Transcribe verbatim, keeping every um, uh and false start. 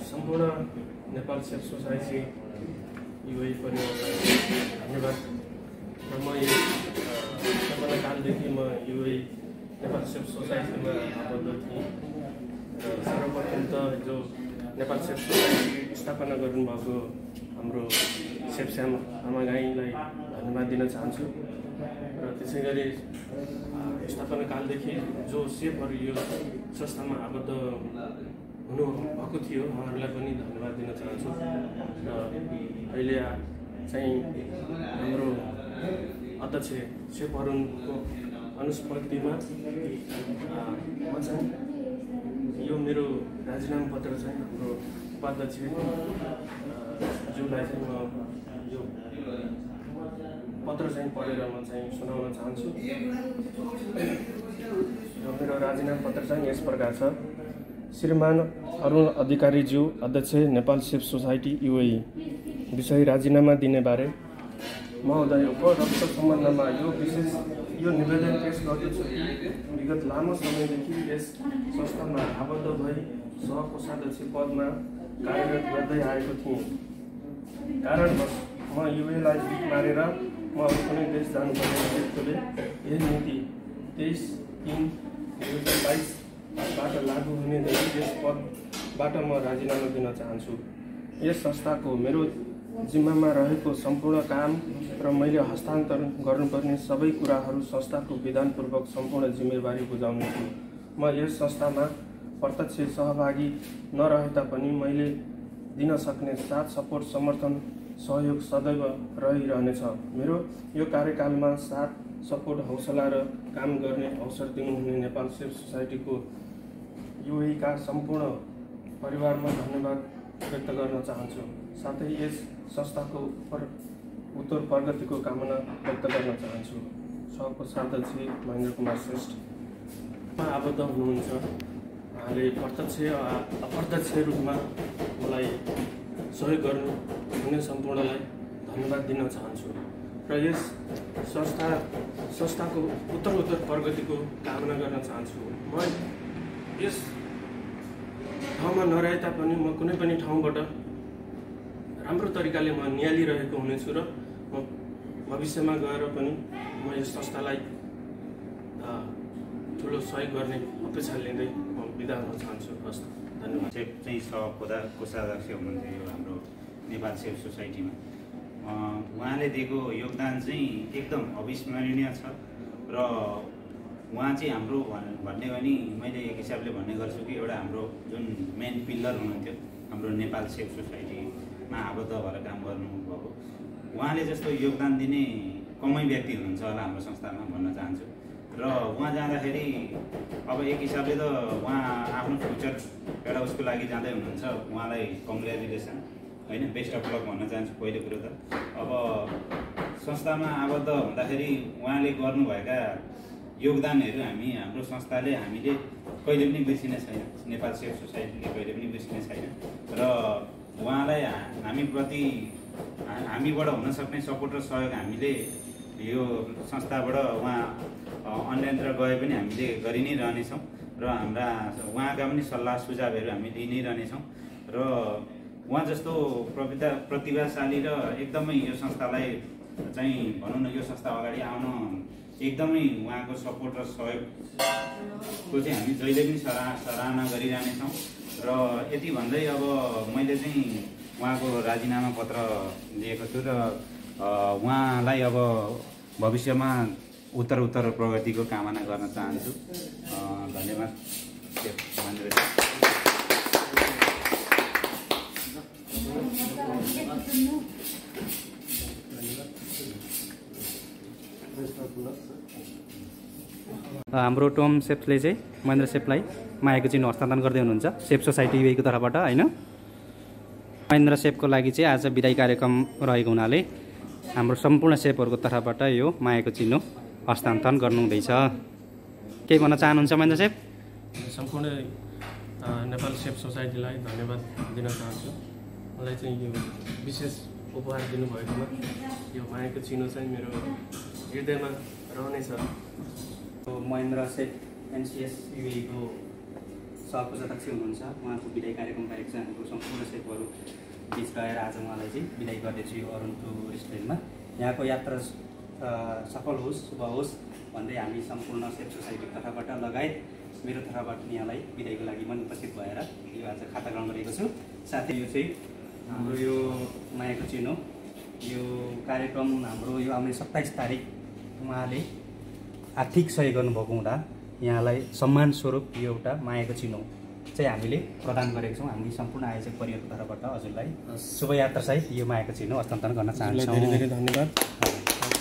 सम्पूर्ण Nepal safe society युए परिवारलाई धन्यवाद। र म यो स्थापना कालदेखि म युए नेपाल सेफ सोसाइटीमा आबद्ध थिएँ। र सर्वप्रथम त जो नेपाल सेफ सोसाइटी स्थापना गर्नुभएको हाम्रो सेफ श्याम आमागाईलाई धन्यवाद दिन चाहन्छु। र त्यसै गरी स्थापना कालदेखि जो सेफहरू यो संस्थामा आबद्ध हुनु भएको थियो उहाँहरूलाई पनि धन्यवाद दिन चाहन्छु। र अहिले चाहिँ हाम्रो अध्यक्ष सेफहरूको अनुस्मृतिमा म चाहिँ यो मेरो राजीनामा पत्र चाहिँ हाम्रो उपाध्यक्ष ज्यूलाई चाहिँ म यो पत्र चाहिँ पढेर म चाहिँ सुनाउन चाहन्छु। र मेरो राजीनामा पत्र चाहिँ यस प्रकार छ। श्रीमान अरुण अधिकारीज्यू, अध्यक्ष नेपाल सेफ सोसाइटी युए, विषय राजीनामा दिने बारे महोदय उपरोक्त सम्बन्धमा यो विशेष यो निवेदन पेश गर्दछु कि विगत लामो समयदेखि यस संस्थामा आबद्ध भई सहकोषाध्यक्ष पदमा कार्यरत गर्दै आएको थिएँ। कारणवश म युएलाई बिक मारेर म अरू कुनै देश जानुपर्ने भएकोले यही नीति तेइस तिन दुई हजार बाइसबाट लागू हुनेदेखि यस पदबाट म राजीनामा दिन चाहन्छु। यस संस्थाको मेरो जिम्मामा रहेको सम्पूर्ण काम र मैले हस्तान्तरण गर्नुपर्ने सबै कुराहरू संस्थाको विधानपूर्वक सम्पूर्ण जिम्मेवारी बुझाउने छु। म यस संस्थामा प्रत्यक्ष सहभागी नरहे तापनि मैले दिन सक्ने साथ सपोर्ट समर्थन सहयोग सदैव रहिरहनेछ। मेरो यो कार्यकालमा साथ सपोर्ट हौसला र काम गर्ने अवसर दिनुहुने नेपाल सेफ सोसाइटीको युएका सम्पूर्ण परिवारमा धन्यवाद व्यक्त गर्न चाहन्छु। साथै यस संस्थाको उत्तर प्रगतिको कामना व्यक्त गर्न चाहन्छु। सहकोषाध्यक्ष महेन्द्र कुमार श्रेष्ठमा आबद्ध हुनुहुन्छ। उहाँले प्रत्यक्ष अप्रत्यक्ष रूपमा मलाई सहयोग गर्नु हुने सम्पूर्णलाई धन्यवाद दिन चाहन्छु। र यस संस्था संस्थाको उत्तर उत्तर प्रगतिको कामना गर्न चाहन्छु। म यस ठाउँमा नरहे तापनि म कुनै पनि ठाउँबाट राम्रो तरिकाले म निहालिरहेको हुनेछु र म भविष्यमा गएर पनि म यस संस्थालाई ठुलो सहयोग गर्ने अपेक्षा लिँदै म बिदा हुन चाहन्छु। हस्, धन्यवाद। सेफ चाहिँ सह कोषाध्यक्ष हुनुहुन्थ्यो यो हाम्रो नेपाल सेफ सोसाइटीमा। उहाँले दिएको योगदान चाहिँ एकदम अविस्मरणीय छ र उहाँ चाहिँ हाम्रो भन्ने भने मैले एक हिसाबले भन्ने गर्छु कि एउटा हाम्रो जुन मेन पिल्लर हुनुहुन्थ्यो हाम्रो नेपाल सेफ सोसाइटीमा आबद्ध भएर काम गर्नुभएको, उहाँले जस्तो योगदान दिने कमै व्यक्ति हुनुहुन्छ होला हाम्रो संस्थामा भन्न चाहन्छु। र उहाँ जाँदाखेरि अब एक हिसाबले त उहाँ आफ्नो फ्युचर एउटा उसको लागि जाँदै हुनुहुन्छ। उहाँलाई कङ्ग्रेचुलेसन होइन, बेस्ट अफ लक भन्न चाहन्छु पहिलो कुरो त। अब संस्थामा आबद्ध हुँदाखेरि उहाँले गर्नुभएका योगदानहरू हामी हाम्रो संस्थाले हामीले कहिले पनि बिर्सिने छैन, नेपाल सेफ सोसाइटीले कहिले पनि बिर्सिने छैन। र उहाँलाई हामीप्रति हामीबाट हुनसक्ने सपोर्ट र सहयोग हामीले यो संस्थाबाट उहाँ अन्यत्र गए पनि हामीले गरि नै रहनेछौँ र हाम्रा उहाँका पनि सल्लाह सुझावहरू हामी लिइ नै रहनेछौँ। र उहाँ जस्तो प्रतिभा प्रतिभाशाली र एकदमै यो संस्थालाई चाहिँ भनौँ न यो संस्था अगाडि आउन एकदमै उहाँको सपोर्ट र सहयोगको चाहिँ हामी जहिले पनि सराह सराहना गरिरहनेछौँ। र यति भन्दै अब मैले चाहिँ उहाँको राजीनामा पत्र दिएको छु र उहाँलाई अब भविष्यमा उत्तर उत्तर प्रगतिको कामना गर्न चाहन्छु। धन्यवाद। हाम्रो टोम सेफले चाहिँ महेन्द्र सेफलाई मायाको चिन्ह हस्तान्तरण गर्दै हुनुहुन्छ सेफ सोसाइटी युएको तर्फबाट होइन। महेन्द्र सेफको लागि चाहिँ आज विदाई कार्यक्रम रहेको हुनाले हाम्रो सम्पूर्ण सेफहरूको तर्फबाट यो मायाको चिन्ह हस्तान्तरण गर्नुहुँदैछ। केही भन्न चाहनुहुन्छ महेन्द्र सेफ? सम्पूर्ण नेपाल सेफ सोसाइटीलाई धन्यवाद दिन चाहन्छु। मलाई चाहिँ यो विशेष उपहार दिनुभएकोमा यो मायाको चिनो चाहिँ मेरो हृदयमा रहनेछ। महेन्द्र सेफ एनसिएस युएको सहकोषाध्यक्ष हुनुहुन्छ, उहाँको विदाई कार्यक्रम बाहेक चाहिँ हाम्रो सम्पूर्ण सेपहरू बिच रहेर आज उहाँलाई चाहिँ विदाई गर्दैछु यो अरुण रेस्टुरेन्टमा। यहाँको यात्रा सफल होस्, शुभ होस् भन्दै हामी सम्पूर्ण सेप सोसाइटीको तर्फबाट लगायत मेरो तर्फबाट यहाँलाई विदाईको लागि मन उपस्थित भएर यो आज खाता ग्रहण गरेको छु। साथै यो चाहिँ हाम्रो यो मायाको चिनो यो कार्यक्रम हाम्रो यो आउने सत्ताइस तारिक उहाँले आर्थिक सहयोग गर्नुभएको हुँदा यहाँलाई सम्मान स्वरूप यो एउटा मायाको चिनो चाहिँ हामीले प्रदान गरेको छौँ। हामी सम्पूर्ण आयोजक परिवारको तर्फबाट हजुरलाई शुभयात्रासहित यो मायाको चिनो हस्तान्तरण गर्न चाहन्छौँ। धेरै धेरै धन्यवाद।